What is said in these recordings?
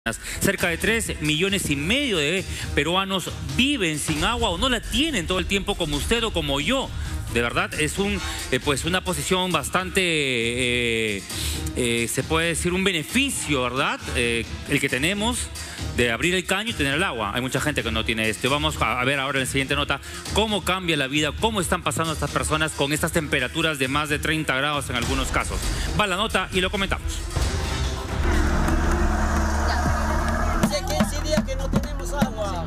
Cerca de 3,5 millones de peruanos viven sin agua o no la tienen todo el tiempo como usted o como yo. De verdad es una posición bastante, se puede decir un beneficio, ¿verdad? El que tenemos de abrir el caño y tener el agua. Hay mucha gente que no tiene esto. Vamos a ver ahora en la siguiente nota cómo cambia la vida, cómo están pasando estas personas con estas temperaturas de más de 30 grados en algunos casos. Va la nota y lo comentamos. Hace 15 días que no tenemos agua.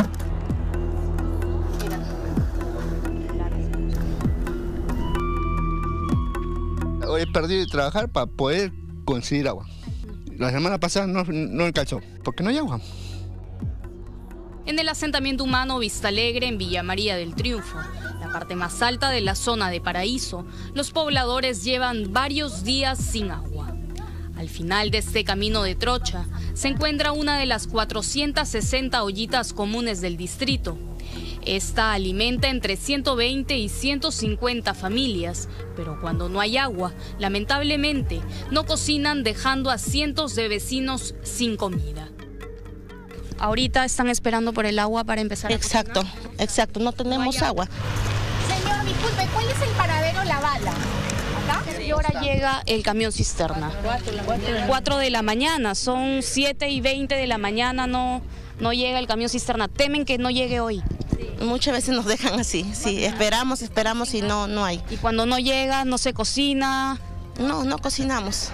Hoy he perdido de trabajar para poder conseguir agua. La semana pasada no alcanzó, porque no hay agua. En el asentamiento humano Vista Alegre, en Villa María del Triunfo, la parte más alta de la zona de Paraíso, los pobladores llevan varios días sin agua. Al final de este camino de trocha se encuentra una de las 460 ollitas comunes del distrito. Esta alimenta entre 120 y 150 familias, pero cuando no hay agua, lamentablemente, no cocinan dejando a cientos de vecinos sin comida. Ahorita están esperando por el agua para empezar a cocinar. Exacto, no tenemos agua. Señor, disculpe, ¿cuál es el paradero La Bala? ¿Acá? ¿A qué hora llega el camión cisterna? 4 de la mañana, son 7:20 de la mañana, no llega el camión cisterna. ¿Temen que no llegue hoy? Muchas veces nos dejan así, sí, esperamos y no hay. ¿Y cuando no llega, no se cocina? No cocinamos.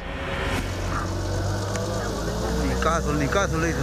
Ni caso, le dicen.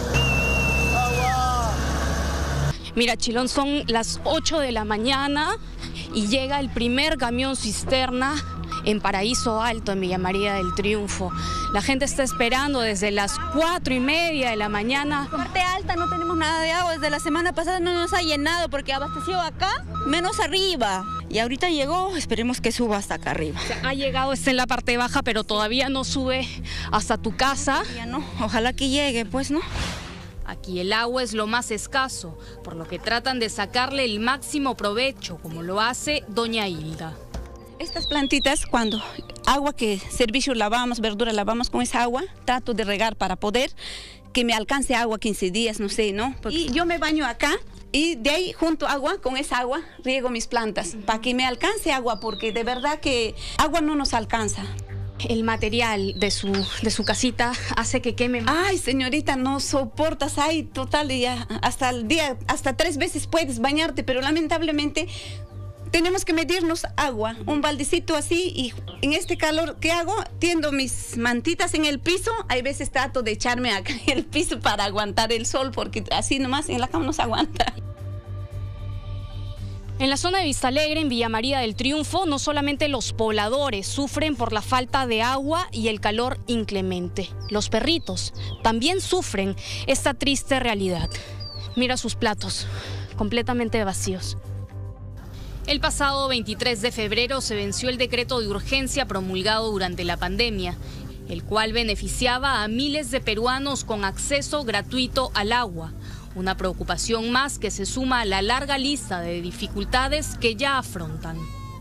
Mira, Chilón, son las 8 de la mañana y llega el primer camión cisterna en Paraíso Alto, en Villa María del Triunfo. La gente está esperando desde las 4:30 de la mañana. Parte alta no tenemos nada de agua, desde la semana pasada no nos ha llenado porque abasteció acá, menos arriba. Y ahorita llegó, esperemos que suba hasta acá arriba. O sea, ha llegado, está en la parte baja, pero todavía no sube hasta tu casa. Ya no, ojalá que llegue, pues, ¿no? Aquí el agua es lo más escaso, por lo que tratan de sacarle el máximo provecho, como lo hace doña Hilda. Estas plantitas, cuando agua que servicio lavamos, verdura lavamos con esa agua, trato de regar para poder que me alcance agua 15 días, no sé, ¿no? Y yo me baño acá y de ahí junto agua, con esa agua riego mis plantas para que me alcance agua, porque de verdad que agua no nos alcanza. El material de su casita hace que queme más. Ay, señorita, no soportas, ay, total, ya hasta 3 veces puedes bañarte, pero lamentablemente tenemos que medirnos agua, un baldecito así, y en este calor, ¿qué hago? Tiendo mis mantitas en el piso, hay veces trato de echarme acá en el piso para aguantar el sol, porque así nomás en la cama no se aguanta. En la zona de Vista Alegre, en Villa María del Triunfo, no solamente los pobladores sufren por la falta de agua y el calor inclemente. Los perritos también sufren esta triste realidad. Mira sus platos, completamente vacíos. El pasado 23 de febrero se venció el decreto de urgencia promulgado durante la pandemia, el cual beneficiaba a miles de peruanos con acceso gratuito al agua. Una preocupación más que se suma a la larga lista de dificultades que ya afrontan.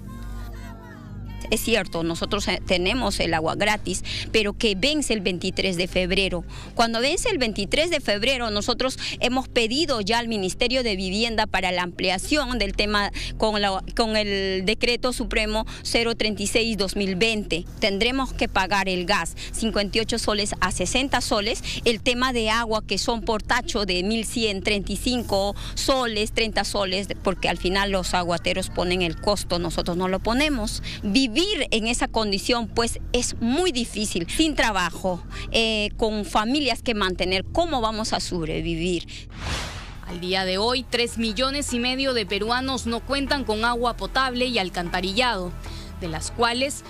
Es cierto, nosotros tenemos el agua gratis, pero que vence el 23 de febrero. Cuando vence el 23 de febrero, nosotros hemos pedido ya al Ministerio de Vivienda para la ampliación del tema con el decreto supremo 036-2020. Tendremos que pagar el gas 58 soles a 60 soles, el tema de agua que son por tacho de 1.100, 35 soles, 30 soles, porque al final los aguateros ponen el costo, nosotros no lo ponemos. Vivir en esa condición pues es muy difícil, sin trabajo, con familias que mantener, ¿cómo vamos a sobrevivir? Al día de hoy, 3,5 millones de peruanos no cuentan con agua potable y alcantarillado, de las cuales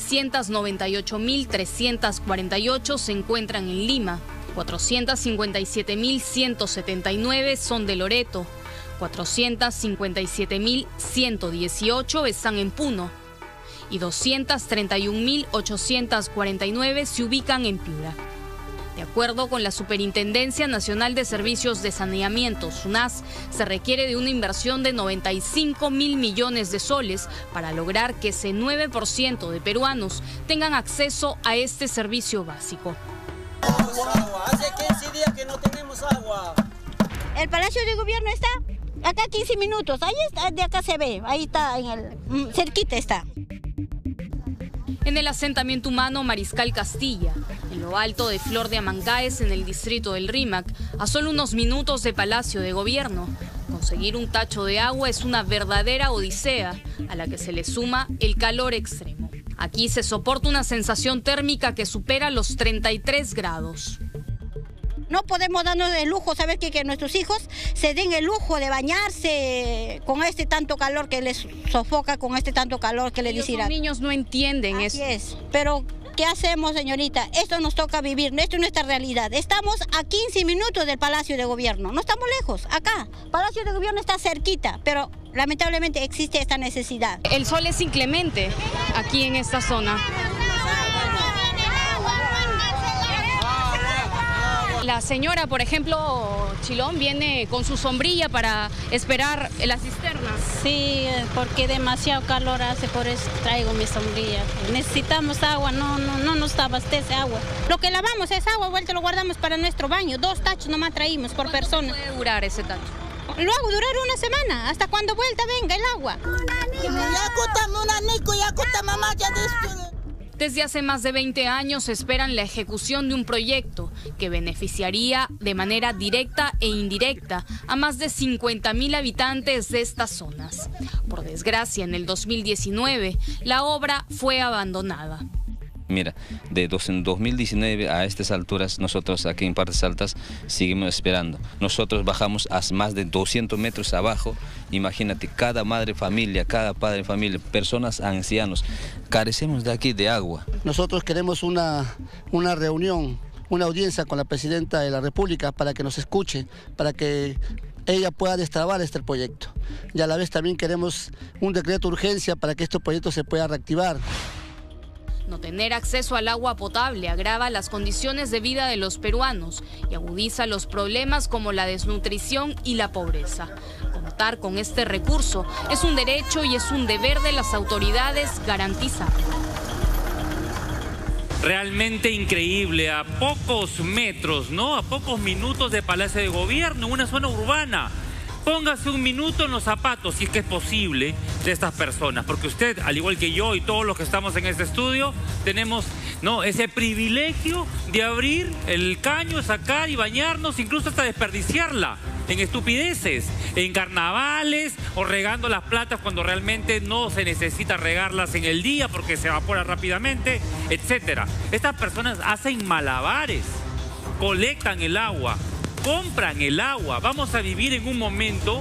798.348 se encuentran en Lima, 457.179 son de Loreto, 457.118 están en Puno y 231.849 se ubican en Piura. De acuerdo con la Superintendencia Nacional de Servicios de Saneamiento, SUNAS, se requiere de una inversión de 95.000 millones de soles para lograr que ese 9% de peruanos tengan acceso a este servicio básico. agua. Hace 15 días que no tenemos agua. El Palacio de Gobierno está acá 15 minutos. Ahí está, de acá se ve. Ahí está, cerquita está. En el asentamiento humano Mariscal Castilla, en lo alto de Flor de Amancaes, en el distrito del Rímac, a solo unos minutos de Palacio de Gobierno. Conseguir un tacho de agua es una verdadera odisea, a la que se le suma el calor extremo. Aquí se soporta una sensación térmica que supera los 33 grados. No podemos darnos el lujo, saber que nuestros hijos se den el lujo de bañarse con este tanto calor que les sofoca, con este tanto calor que les dice. Los niños no entienden eso. Así es, pero ¿qué hacemos, señorita? Esto nos toca vivir, esto es nuestra realidad. Estamos a 15 minutos del Palacio de Gobierno, no estamos lejos, acá. Palacio de Gobierno está cerquita, pero lamentablemente existe esta necesidad. El sol es inclemente aquí en esta zona. La señora, por ejemplo, Chilón, viene con su sombrilla para esperar en la cisterna. Sí, porque demasiado calor hace, por eso traigo mi sombrilla. Necesitamos agua, no nos abastece agua. Lo que lavamos es agua, vuelta lo guardamos para nuestro baño. 2 tachos nomás traímos por persona. ¿Cuánto puede durar ese tacho? Lo hago durar una semana, hasta cuando vuelta venga el agua. Desde hace más de 20 años esperan la ejecución de un proyecto que beneficiaría de manera directa e indirecta a más de 50.000 habitantes de estas zonas. Por desgracia, en el 2019, la obra fue abandonada. Mira, de 2019 a estas alturas, nosotros aquí en Partes Altas seguimos esperando. Nosotros bajamos a más de 200 metros abajo. Imagínate, cada madre familia, cada padre familia, personas ancianos, carecemos de aquí de agua. Nosotros queremos una reunión, una audiencia con la Presidenta de la República para que nos escuche, para que ella pueda destrabar este proyecto. Y a la vez también queremos un decreto de urgencia para que este proyecto se pueda reactivar. No tener acceso al agua potable agrava las condiciones de vida de los peruanos y agudiza los problemas como la desnutrición y la pobreza. Contar con este recurso es un derecho y es un deber de las autoridades garantizarlo. Realmente increíble, a pocos metros, ¿no? A pocos minutos de Palacio de Gobierno, en una zona urbana. Póngase un minuto en los zapatos, si es que es posible, de estas personas. Porque usted, al igual que yo y todos los que estamos en este estudio, tenemos ese privilegio de abrir el caño, sacar y bañarnos, incluso hasta desperdiciarla en estupideces, en carnavales o regando las plantas cuando realmente no se necesita regarlas en el día porque se evapora rápidamente, etc. Estas personas hacen malabares, colectan el agua, compran el agua. Vamos a vivir en un momento,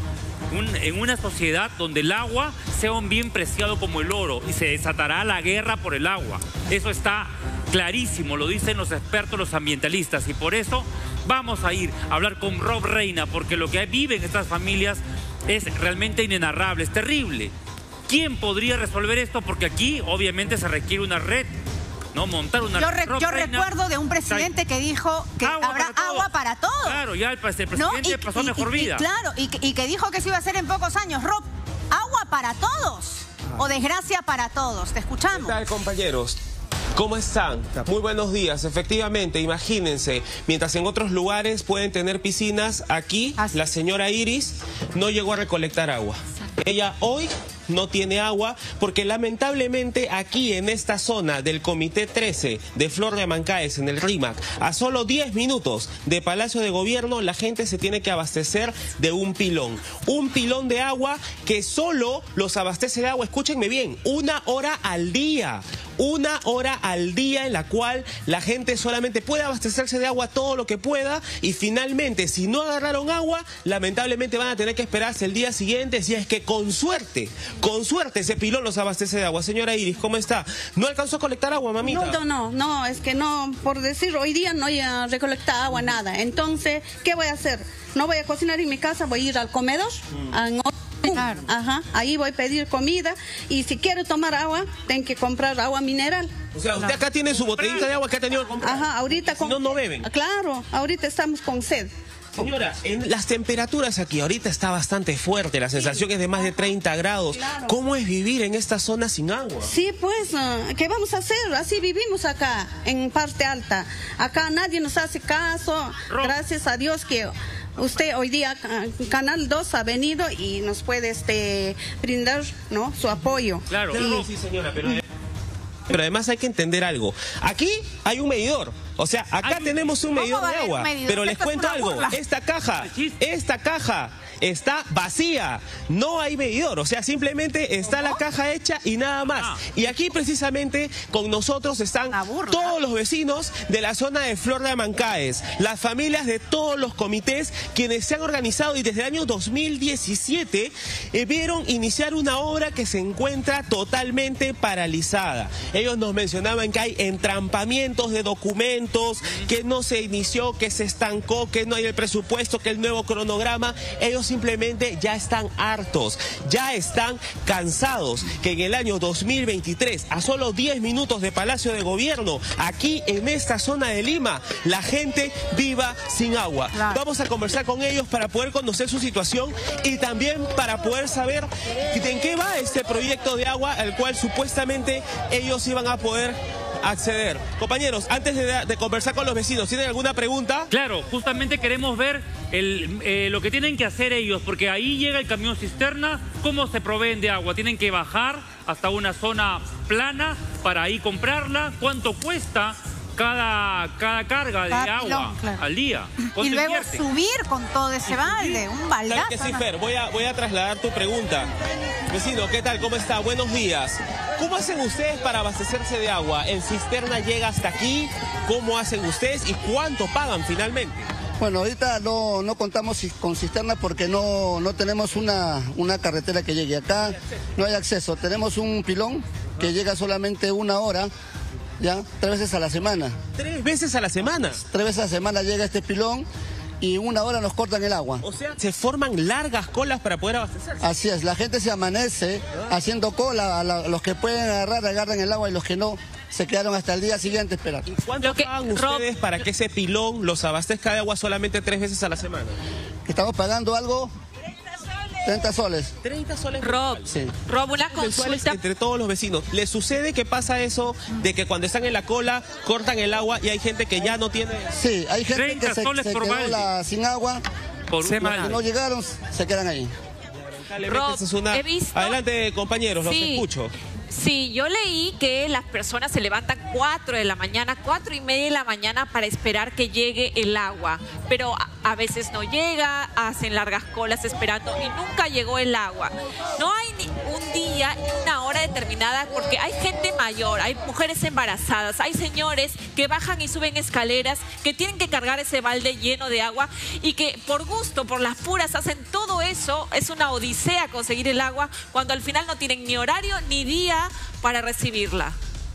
en una sociedad donde el agua sea un bien preciado como el oro y se desatará la guerra por el agua. Eso está clarísimo, lo dicen los expertos, los ambientalistas, y por eso vamos a ir a hablar con Rob Reina, porque lo que viven estas familias es realmente inenarrable, es terrible. ¿Quién podría resolver esto? Porque aquí obviamente se requiere una red. No, montar una... Yo recuerdo de un presidente que dijo que habrá agua para todos. Claro, ya el presidente pasó mejor vida. Claro, y que dijo que se iba a hacer en pocos años. Rob, agua para todos o desgracia para todos. Te escuchamos. ¿Qué tal, compañeros? ¿Cómo están? Muy buenos días. Efectivamente, imagínense, mientras en otros lugares pueden tener piscinas, aquí la señora Iris no llegó a recolectar agua. Ella hoy no tiene agua porque lamentablemente aquí en esta zona del Comité 13 de Flor de Amancaes en el Rímac, a solo 10 minutos de Palacio de Gobierno, la gente se tiene que abastecer de un pilón de agua que solo los abastece de agua, escúchenme bien, 1 hora al día. 1 hora al día en la cual la gente solamente puede abastecerse de agua todo lo que pueda, y finalmente si no agarraron agua, lamentablemente van a tener que esperarse el día siguiente, si es que con suerte ese pilón los abastece de agua. Señora Iris, ¿cómo está? ¿No alcanzó a colectar agua, mamita? No, es que no, por decir, hoy día no voy a recolectar agua, nada. Entonces, ¿qué voy a hacer? No voy a cocinar en mi casa, voy a ir al comedor, Claro. Ahí voy a pedir comida, y si quiero tomar agua, tengo que comprar agua mineral. O sea, usted acá tiene su botellita de agua que ha tenido que comprar. Ahorita si no beben. Claro, ahorita estamos con sed. Señora, en las temperaturas aquí ahorita está bastante fuerte, la sensación es de más de 30 grados. Claro. ¿Cómo es vivir en esta zona sin agua? Sí, pues, ¿qué vamos a hacer? Así vivimos acá, en parte alta. Acá nadie nos hace caso. Gracias a Dios que usted hoy día, Canal 2, ha venido y nos puede brindar, ¿no?, su apoyo. Claro, sí, señora, pero además hay que entender algo. Aquí hay un medidor. O sea, acá tenemos un medidor de agua. Pero les cuento algo. Esta caja está vacía. No hay medidor. O sea, simplemente está la caja hecha y nada más. Y aquí precisamente con nosotros están todos los vecinos de la zona de Flor de Amancaes. Las familias de todos los comités quienes se han organizado y desde el año 2017 vieron iniciar una obra que se encuentra totalmente paralizada. Ellos nos mencionaban que hay entrampamientos de documentos, que no se inició, que se estancó, que no hay el presupuesto, que el nuevo cronograma. Ellos simplemente ya están hartos, ya están cansados que en el año 2023, a solo 10 minutos de Palacio de Gobierno, aquí en esta zona de Lima, la gente viva sin agua. Vamos a conversar con ellos para poder conocer su situación y también para poder saber en qué va este proyecto de agua al cual supuestamente ellos iban a poder acceder. Compañeros, antes de conversar con los vecinos, ¿tienen alguna pregunta? Claro, justamente queremos ver lo que tienen que hacer ellos, porque ahí llega el camión cisterna, ¿cómo se proveen de agua? Tienen que bajar hasta una zona plana para ahí comprarla. ¿Cuánto cuesta cada carga de agua al día? Y luego subir con todo ese balde, un baldazo. Claro que sí, Fer, voy a trasladar tu pregunta. Vecino, ¿qué tal? ¿Cómo está? Buenos días. ¿Cómo hacen ustedes para abastecerse de agua? ¿El cisterna llega hasta aquí? ¿Cómo hacen ustedes y cuánto pagan finalmente? Bueno, ahorita no contamos con cisterna porque no tenemos una carretera que llegue acá, no hay acceso. Tenemos un pilón que llega solamente 1 hora, ya, 3 veces a la semana. ¿3 veces a la semana? 3 veces a la semana llega este pilón y 1 hora nos cortan el agua. O sea, se forman largas colas para poder abastecerse. Así es, la gente se amanece haciendo cola, los que pueden agarran el agua y los que no se quedaron hasta el día siguiente a esperar. ¿Y cuánto pagan ustedes para que ese pilón los abastezca de agua solamente 3 veces a la semana? Estamos pagando algo 30 soles. 30 soles. Rob, sí. Rob, una consulta. Entre todos los vecinos. ¿Les sucede que pasa eso de que cuando están en la cola cortan el agua y hay gente que ya no tiene? Sí, hay gente que se quedó sin agua. Si no llegaron, se quedan ahí. Rob, he visto... Adelante, compañeros, los escucho. Sí, yo leí que las personas se levantan 4 de la mañana, 4:30 de la mañana para esperar que llegue el agua. Pero a veces no llega, hacen largas colas esperando y nunca llegó el agua. No hay ni un día ni una hora determinada porque hay gente mayor, hay mujeres embarazadas, hay señores que bajan y suben escaleras, que tienen que cargar ese balde lleno de agua y que por gusto, por las puras, hacen todo eso. Es una odisea conseguir el agua cuando al final no tienen ni horario ni día para recibirla.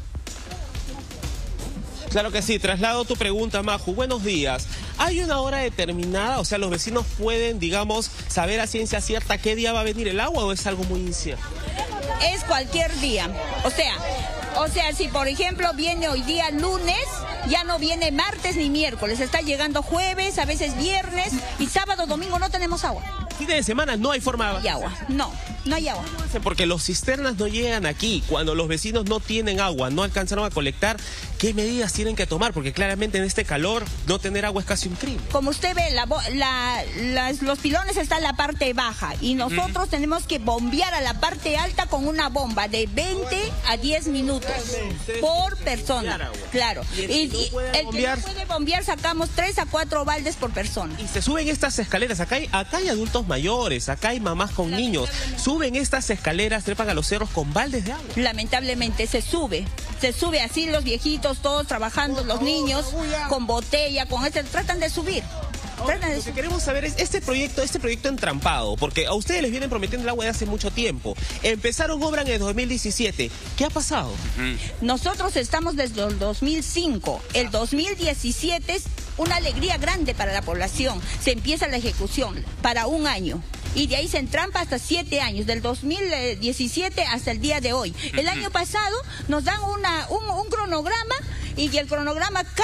Claro que sí, traslado tu pregunta, Maju. Buenos días. ¿Hay una hora determinada? O sea, ¿los vecinos pueden, digamos, saber a ciencia cierta qué día va a venir el agua o es algo muy incierto? Es cualquier día. O sea, si por ejemplo viene hoy día lunes, ya no viene martes ni miércoles. Está llegando jueves, a veces viernes y sábado, domingo no tenemos agua. Fin de semana no hay forma de agua. No hay agua. Porque los cisternas no llegan aquí. Cuando los vecinos no tienen agua, no alcanzaron a colectar, ¿qué medidas tienen que tomar? Porque claramente en este calor no tener agua es casi un crimen. Como usted ve, los pilones están en la parte baja y nosotros tenemos que bombear a la parte alta con una bomba de 20 a 10 minutos por persona. Claro. Y el que no puede bombear sacamos 3 a 4 baldes por persona. Y se suben estas escaleras. Acá hay adultos mayores, acá hay mamás con niños. Suben estas escaleras, trepan a los cerros con baldes de agua. Lamentablemente se sube así los viejitos, todos trabajando, los niños con botella, tratan de subir. Lo que queremos saber es este proyecto entrampado, porque a ustedes les vienen prometiendo el agua de hace mucho tiempo. Empezaron obra en el 2017. ¿Qué ha pasado? Nosotros estamos desde el 2005. El 2017 es una alegría grande para la población. Se empieza la ejecución para 1 año. Y de ahí se entrampa hasta 7 años, del 2017 hasta el día de hoy. El año pasado nos dan un cronograma y el cronograma cae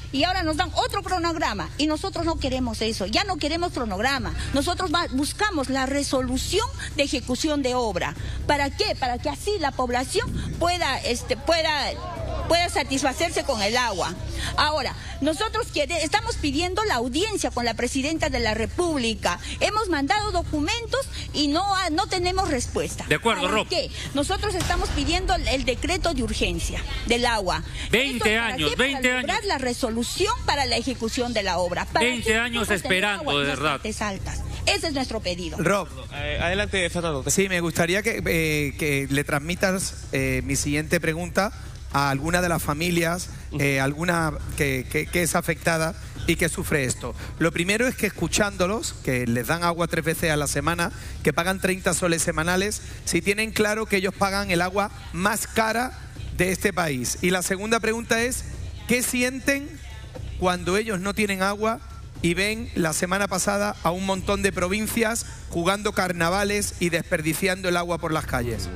y ahora nos dan otro cronograma y nosotros no queremos eso, ya no queremos cronograma, nosotros buscamos la resolución de ejecución de obra. ¿Para qué? Para que así la población pueda satisfacerse con el agua. Ahora, nosotros estamos pidiendo la audiencia con la Presidenta de la República. Hemos mandado documentos y no tenemos respuesta. De acuerdo, Rob. ¿Qué? Nosotros estamos pidiendo el decreto de urgencia del agua. 20 años, 20 años. Para lograr la resolución para la ejecución de la obra. 20 años esperando, de verdad. Altas. Ese es nuestro pedido. Rob. Adelante, Fernando. Sí, me gustaría que le transmitas mi siguiente pregunta a alguna de las familias, alguna que es afectada y que sufre esto. Lo primero es que escuchándolos, que les dan agua 3 veces a la semana, que pagan 30 soles semanales, si tienen claro que ellos pagan el agua más cara de este país. Y la segunda pregunta es, ¿qué sienten cuando ellos no tienen agua y ven la semana pasada a un montón de provincias jugando carnavales y desperdiciando el agua por las calles?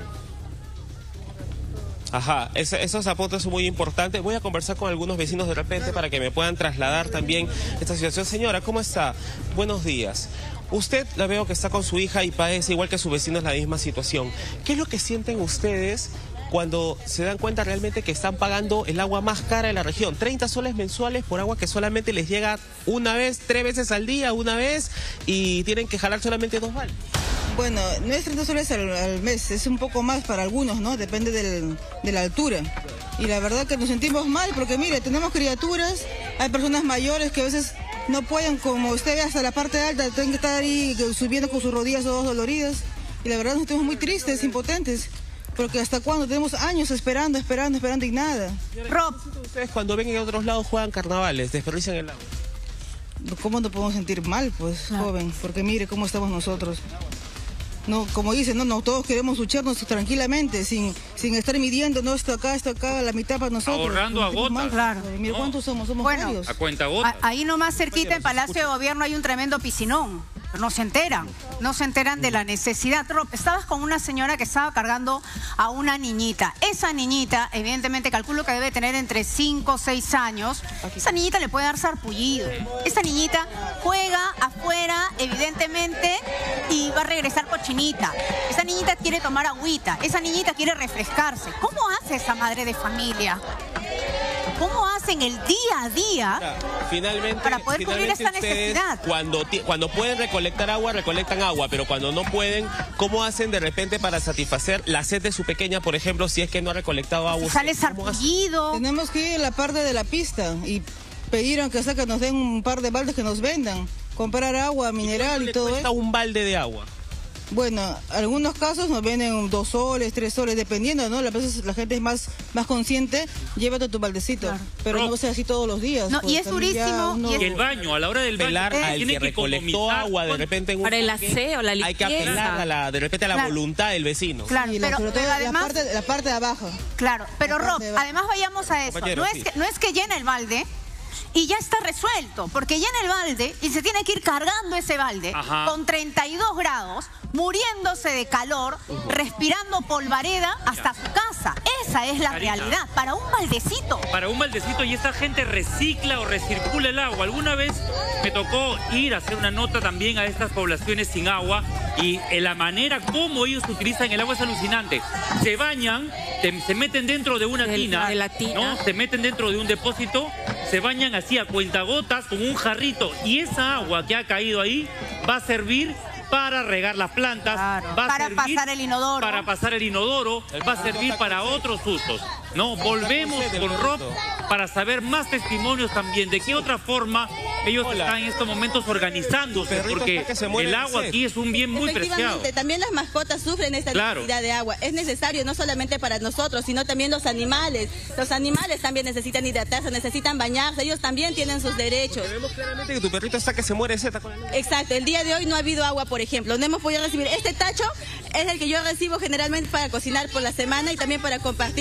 Ajá, esos apuntes son muy importantes. Voy a conversar con algunos vecinos de repente para que me puedan trasladar también esta situación. Señora, ¿cómo está? Buenos días. Usted la veo que está con su hija y padece igual que su vecino en la misma situación. ¿Qué es lo que sienten ustedes cuando se dan cuenta realmente que están pagando el agua más cara de la región? 30 soles mensuales por agua que solamente les llega una vez, 3 veces al día, una vez, y tienen que jalar solamente 2 baldes. Bueno, no es 30 soles al mes, es un poco más para algunos, ¿no? Depende de la altura. Y la verdad que nos sentimos mal porque, mire, tenemos criaturas, hay personas mayores que a veces no pueden, como usted ve, hasta la parte alta, tienen que estar ahí subiendo con sus rodillas todas doloridas. Y la verdad nos sentimos muy tristes, impotentes. Porque hasta cuándo tenemos años esperando y nada. Rob, ustedes cuando ven que en otros lados juegan carnavales, desperdician el agua. ¿Cómo nos podemos sentir mal, pues, joven? Porque mire cómo estamos nosotros. No, como dicen, no, todos queremos lucharnos tranquilamente, sin estar midiendo, no, esto acá, la mitad para nosotros. Ahorrando a gotas. Claro. Mira cuántos somos varios. A cuenta gotas. Ahí nomás cerquita en Palacio de Gobierno hay un tremendo piscinón. No se enteran de la necesidad. Rob, estabas con una señora que estaba cargando a una niñita. Esa niñita, evidentemente, calculo que debe tener entre 5 o 6 años. Esa niñita le puede dar sarpullido. Esa niñita juega afuera, evidentemente, y va a regresar cochinita. Esa niñita quiere tomar agüita. Esa niñita quiere refrescarse. ¿Cómo hace esa madre de familia? ¿Cómo hacen el día a día para poder cubrir esta necesidad? Cuando pueden recolectar agua, recolectan agua, pero cuando no pueden, ¿cómo hacen de repente para satisfacer la sed de su pequeña, por ejemplo, si es que no ha recolectado agua? Sale sarpullido. Tenemos que ir a la parte de la pista y pedir aunque sea que nos den un par de baldes que nos vendan, comprar agua mineral y todo eso. ¿Cuánto cuesta un balde de agua? Bueno, algunos casos nos venden 2 soles, 3 soles, dependiendo, ¿no? A veces la gente es más consciente, llévate tu baldecito. Claro. Pero no sea así todos los días. No, pues, y es durísimo. Y el baño, a la hora del baño. Apelar al que recolectó agua de repente en un para el aseo, la limpieza. Hay que apelar de repente a la voluntad del vecino. Claro, pero además... La parte de abajo. Claro, pero Rob, además vayamos a eso. No es que llena el balde y ya está resuelto, porque llena el balde y se tiene que ir cargando ese balde con 32 grados, muriéndose de calor, respirando polvareda hasta su casa. Esa es la realidad, para un baldecito. Para un baldecito, y esta gente recicla o recircula el agua. Alguna vez me tocó ir a hacer una nota también a estas poblaciones sin agua y la manera como ellos utilizan el agua es alucinante. Se bañan, se meten dentro de una tina, ¿no? Se meten dentro de un depósito, se bañan así a cuentagotas con un jarrito y esa agua que ha caído ahí va a servir para regar las plantas, para pasar el inodoro. Para pasar el inodoro, va a servir para otros usos. No, volvemos con Rob para saber más testimonios también de qué otra forma ellos están en estos momentos organizándose, porque el agua aquí es un bien muy preciado. También las mascotas sufren esta necesidad de agua. Es necesario no solamente para nosotros, sino también los animales. Los animales también necesitan hidratarse, necesitan bañarse, ellos también tienen sus derechos. Vemos claramente que tu perrito está que se muere Z. Exacto, el día de hoy no ha habido agua, por ejemplo, no hemos podido recibir. Este tacho es el que yo recibo generalmente para cocinar por la semana y también para compartir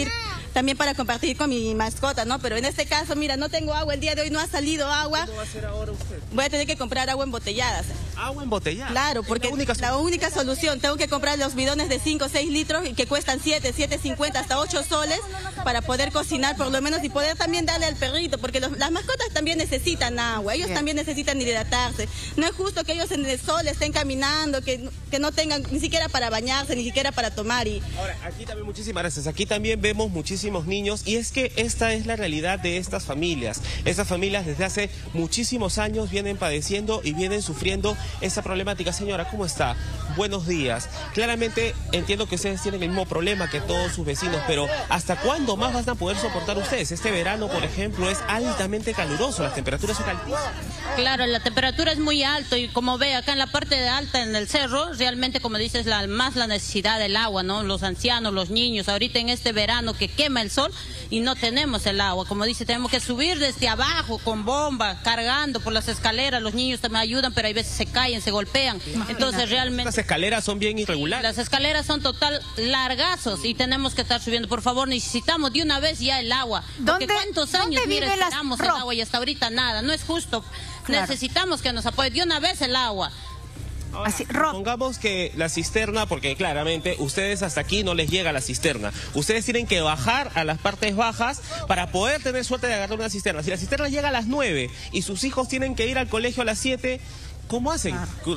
también para compartir con mi mascota, ¿no? Pero en este caso, mira, no tengo agua, el día de hoy no ha salido agua. ¿Qué va a hacer ahora usted? Voy a tener que comprar agua embotellada. ¿Agua embotellada? Claro, porque la única solución, tengo que comprar los bidones de 5 o 6 litros y que cuestan 7.50 hasta 8 soles para poder cocinar por lo menos y poder también darle al perrito, porque las mascotas también necesitan agua, ellos también necesitan hidratarse. No es justo que ellos en el sol estén caminando, que no tengan ni siquiera para bañarse, ni siquiera para tomar. Ahora, aquí también muchísimas gracias. Aquí también vemos muchísimos niños y es que esta es la realidad de estas familias. Estas familias desde hace muchísimos años vienen padeciendo y vienen sufriendo esta problemática. Señora, ¿cómo está? Buenos días. Claramente entiendo que ustedes tienen el mismo problema que todos sus vecinos, pero ¿hasta cuándo más van a poder soportar ustedes? Este verano, por ejemplo, es altamente caluroso, las temperaturas son altísimas. Claro, la temperatura es muy alta y como ve acá en la parte de alta en el cerro, realmente como dices, más la necesidad del agua, ¿no? Los ancianos, los niños, ahorita en este verano que quema el sol y no tenemos el agua, como dice, tenemos que subir desde abajo con bomba, cargando por las escaleras, los niños también ayudan, pero hay veces se caen, se golpean, entonces realmente... Las escaleras son bien irregulares. Las escaleras son total largazos y tenemos que estar subiendo, por favor, necesitamos de una vez ya el agua, porque ¿cuántos años, mira, esperamos el agua y hasta ahorita nada? No es justo. Claro. Necesitamos que nos apoye de una vez el agua. Ahora, pongamos que la cisterna, porque claramente ustedes hasta aquí no les llega la cisterna. Ustedes tienen que bajar a las partes bajas para poder tener suerte de agarrar una cisterna. Si la cisterna llega a las 9 y sus hijos tienen que ir al colegio a las 7... ¿Cómo hacen?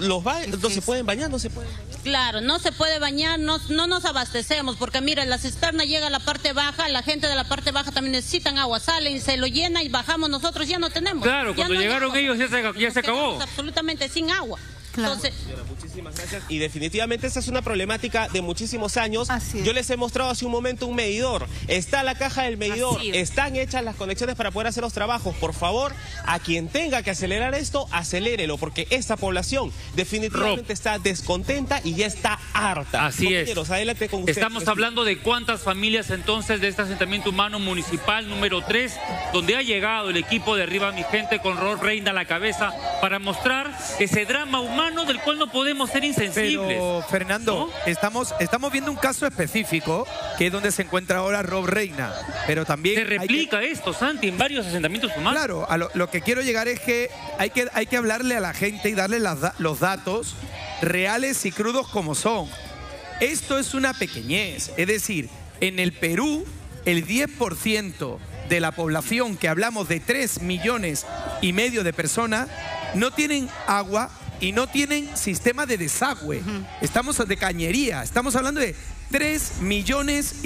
¿No se pueden bañar? ¿No se pueden bañar? Claro, no se puede bañar, no nos abastecemos, porque mira, la cisterna llega a la parte baja, la gente de la parte baja también necesitan agua, salen, se lo llena y bajamos nosotros, ya no tenemos. Claro, cuando llegaron ellos ya se acabó. Absolutamente sin agua. Claro. Entonces, muchísimas gracias. Y definitivamente esta es una problemática de muchísimos años. Yo les he mostrado hace un momento un medidor. Está la caja del medidor. Están hechas las conexiones para poder hacer los trabajos. Por favor, a quien tenga que acelerar esto, acelérelo, porque esta población definitivamente está descontenta y ya está harta. Así es. Adelante con ustedes. Estamos hablando de cuántas familias entonces de este asentamiento humano municipal número 3, donde ha llegado el equipo de Arriba Mi Gente con Rob Reina a la cabeza para mostrar ese drama humano del cual no podemos ser insensibles. Pero, Fernando, ¿no? estamos viendo un caso específico, que es donde se encuentra ahora Rob Reina, pero también... Se replica esto, Santi, en varios asentamientos humanos. Claro, lo que quiero llegar es que hay que hablarle a la gente y darle los datos reales y crudos como son. Esto es una pequeñez, es decir, en el Perú, el 10% de la población, que hablamos de 3,5 millones de personas, no tienen agua y no tienen sistema de desagüe. Estamos de cañería, estamos hablando de 3,5 millones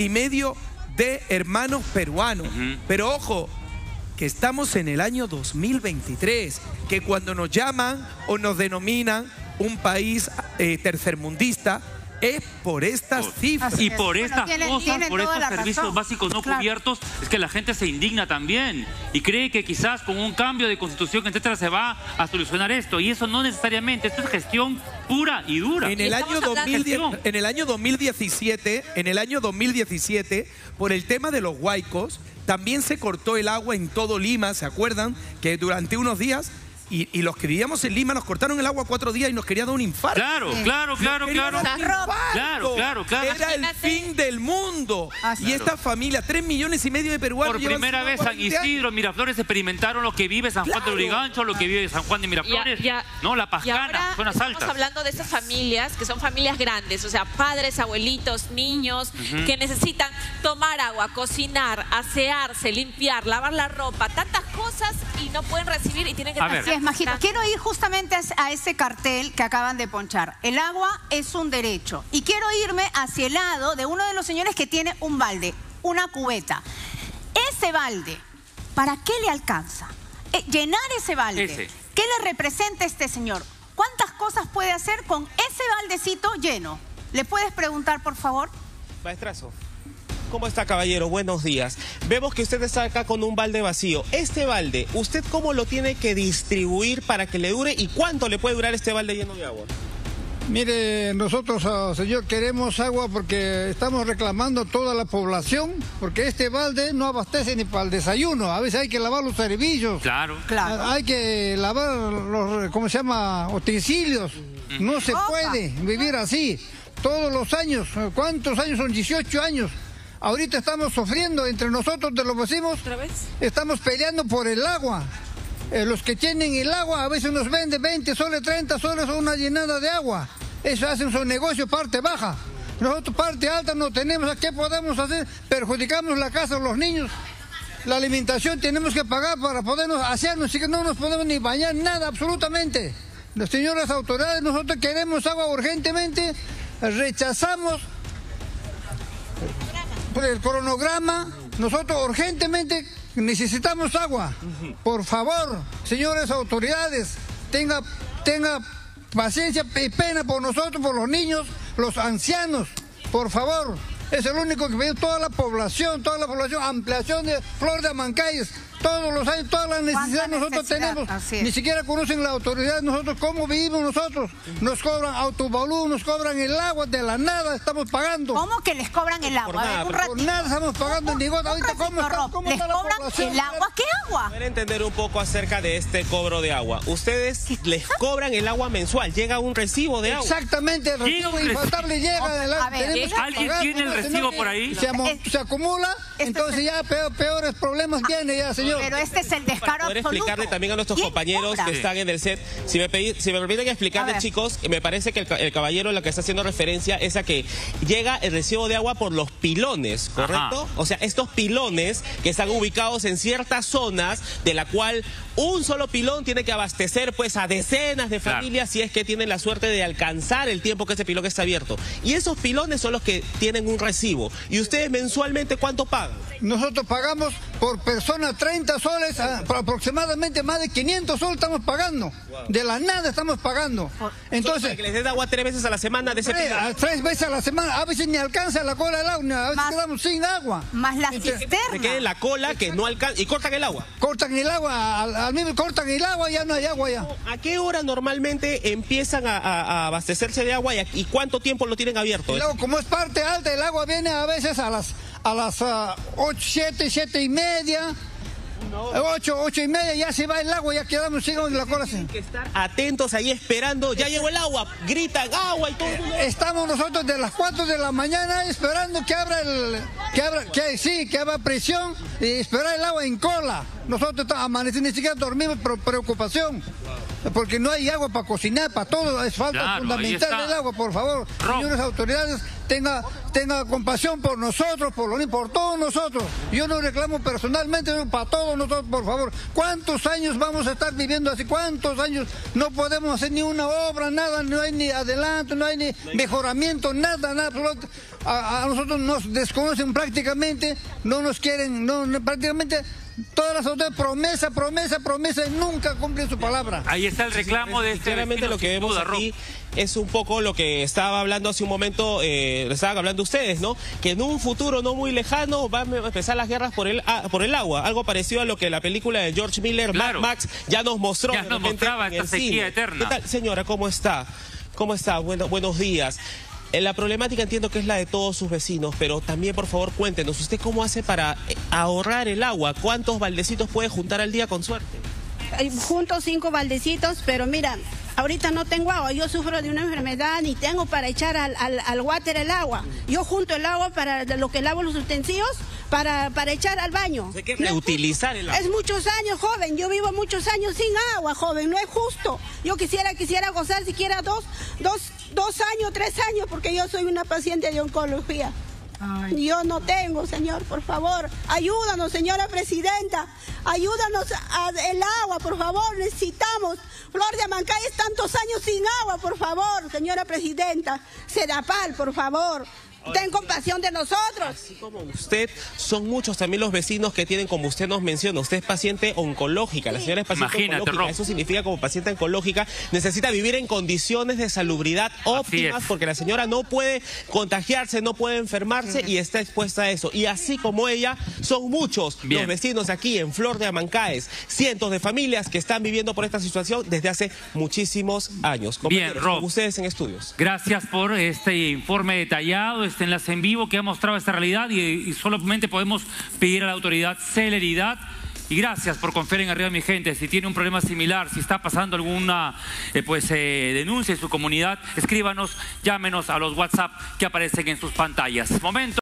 de hermanos peruanos. Pero ojo, que estamos en el año 2023, que cuando nos llaman o nos denominan un país tercermundista, es por estas cifras. Y por estas cosas, por estos servicios básicos no cubiertos, es que la gente se indigna también y cree que quizás con un cambio de constitución, etcétera, se va a solucionar esto. Y eso no necesariamente, esto es gestión pura y dura. En el año 2017, por el tema de los huaicos, también se cortó el agua en todo Lima, ¿se acuerdan? Que durante unos días... Y los que vivíamos en Lima nos cortaron el agua 4 días y nos querían dar un infarto. Claro. Era el fin del mundo. Y esta familia, 3,5 millones de peruanos. Por primera vez San Isidro, Miraflores experimentaron lo que vive San Juan de Lurigancho, lo que vive San Juan de Miraflores. No, La Pascana, zonas altas. Estamos hablando de esas familias que son familias grandes, o sea, padres, abuelitos, niños, que necesitan tomar agua, cocinar, asearse, limpiar, lavar la ropa, tantas cosas y no pueden recibir y tienen que... Majito, quiero ir justamente a ese cartel que acaban de ponchar. El agua es un derecho. Y quiero irme hacia el lado de uno de los señores que tiene un balde, una cubeta. Ese balde, ¿para qué le alcanza? Llenar ese balde. ¿Qué le representa a este señor? ¿Cuántas cosas puede hacer con ese baldecito lleno? ¿Le puedes preguntar, por favor? Maestrazo. ¿Cómo está, caballero? Buenos días. Vemos que usted está acá con un balde vacío. Este balde, ¿usted cómo lo tiene que distribuir para que le dure y cuánto le puede durar este balde lleno de agua? Mire, nosotros, señor, queremos agua porque estamos reclamando toda la población, porque este balde no abastece ni para el desayuno. A veces hay que lavar los servicios. Claro. Hay que lavar los, ¿cómo se llama?, utensilios. No se puede vivir así. Todos los años, ¿cuántos años son? 18 años. Ahorita estamos sufriendo entre nosotros de los vecinos. ¿Otra vez? Estamos peleando por el agua. Los que tienen el agua a veces nos venden 20 soles, 30 soles una llenada de agua. Eso hacen su negocio parte baja. Nosotros parte alta no tenemos. ¿Qué podemos hacer? Perjudicamos la casa de los niños. La alimentación tenemos que pagar para podernos hacernos, así que no nos podemos ni bañar, nada, absolutamente. Las señoras autoridades, nosotros queremos agua urgentemente, rechazamos el cronograma, nosotros urgentemente necesitamos agua. Por favor, señores autoridades, tenga paciencia y pena por nosotros, por los niños, los ancianos, por favor. Es el único que pide toda la población, ampliación de Flor de Amancáes, todos los años, todas las necesidades nosotros tenemos. Ni siquiera conocen la autoridad nosotros cómo vivimos nosotros. Nos cobran autobalú, nos cobran el agua, de la nada estamos pagando. ¿Cómo que les cobran el agua? Por nada estamos pagando en Nigota. Ahorita ¿cómo ¿Les está la cobran población? el agua? ¿Qué agua? Para entender un poco acerca de este cobro de agua. Ustedes les cobran el agua mensual, llega un recibo de agua. Exactamente, el recibo infaltable llega del agua. ¿Alguien tiene el recibo por ahí? Se acumula, entonces ya peores problemas vienen ya, señor. Pero este es el descaro poder absoluto. explicarle también a nuestros compañeros que están en el set. Si me permiten explicarles, chicos, me parece que el caballero lo que está haciendo referencia es a que llega el recibo de agua por los pilones, ¿correcto? Ajá. O sea, estos pilones que están ubicados en ciertas zonas de la cual un solo pilón tiene que abastecer pues a decenas de familias si es que tienen la suerte de alcanzar el tiempo que ese pilón está abierto. Y esos pilones son los que tienen un recibo. ¿Y ustedes mensualmente cuánto pagan? Nosotros pagamos por persona 30 soles, aproximadamente más de 500 soles estamos pagando. De la nada estamos pagando. Entonces, que les den agua 3 veces a la semana de ese pilón. 3 veces a la semana, a veces ni alcanza la cola del agua, a veces quedamos sin agua. Más la cisterna. Se queda en la cola que no alcanza y cortan el agua. Cortan el agua, al mismo cortan el agua, ya no hay agua ya. ¿A qué hora normalmente empiezan a abastecerse de agua y cuánto tiempo lo tienen abierto? Y luego, como es parte alta, el agua viene a veces a las 8, 7 y media. 8 y media ya se va el agua, ya quedamos sin en la cola. Tienen que estar atentos ahí esperando, ya llegó el agua, gritan agua y todo. Estamos nosotros de las 4 de la mañana esperando que abra que abra presión y esperar el agua en cola. Nosotros amanecemos, ni siquiera dormimos por preocupación. Porque no hay agua para cocinar, para todo, es falta fundamental del agua, por favor. Señores autoridades, tenga compasión por nosotros, por todos nosotros. Yo no reclamo personalmente, para todos nosotros, por favor. ¿Cuántos años vamos a estar viviendo así? ¿Cuántos años no podemos hacer ni una obra, nada? No hay ni adelanto, no hay ni mejoramiento, nada. A nosotros nos desconocen prácticamente, no nos quieren, prácticamente... Todas las autoridades promesa y nunca cumplen su palabra. Ahí está el reclamo de Sinceramente lo que vemos aquí es un poco lo que estaba hablando hace un momento, estaban hablando ustedes, ¿no? Que en un futuro no muy lejano van a empezar las guerras por el agua, algo parecido a lo que la película de George Miller, Mad Max, ya nos mostró. Ya nos mostraba esta sequía eterna. ¿Qué tal, señora? ¿Cómo está? ¿Cómo está? Buenos días. La problemática entiendo que es la de todos sus vecinos, pero también, por favor, cuéntenos, ¿usted cómo hace para ahorrar el agua? ¿Cuántos baldecitos puede juntar al día con suerte? Junto 5 baldecitos, pero mira, ahorita no tengo agua, yo sufro de una enfermedad y tengo para echar al water el agua. Yo junto el agua para lo que lavo los utensilios, para echar al baño. Hay que reutilizar el agua. Es muchos años, joven, yo vivo muchos años sin agua, joven, no es justo. Yo quisiera gozar siquiera 2 años, 3 años, porque yo soy una paciente de oncología. Ay. Yo no tengo, señor, por favor. Ayúdanos, señora presidenta. Ayúdanos el agua, por favor. Necesitamos. Flor de Amancáes, tantos años sin agua, por favor, señora presidenta. Sedapal, por favor. Ten compasión de nosotros. Así como usted, son muchos también los vecinos que tienen, como usted nos menciona, usted es paciente oncológica, la señora es paciente oncológica. Eso significa, como paciente oncológica, necesita vivir en condiciones de salubridad óptimas, porque la señora no puede contagiarse, no puede enfermarse y está expuesta a eso. Y así como ella, son muchos los vecinos aquí en Flor de Amancáes, cientos de familias que están viviendo por esta situación desde hace muchísimos años. Bien, Rob, ustedes en estudios. Gracias por este informe detallado, este enlace en vivo que ha mostrado esta realidad y solamente podemos pedir a la autoridad celeridad. Y gracias por confiar en Arriba Mi Gente. Si tiene un problema similar, si está pasando alguna denuncia en su comunidad, escríbanos, llámenos a los WhatsApp que aparecen en sus pantallas. Momento.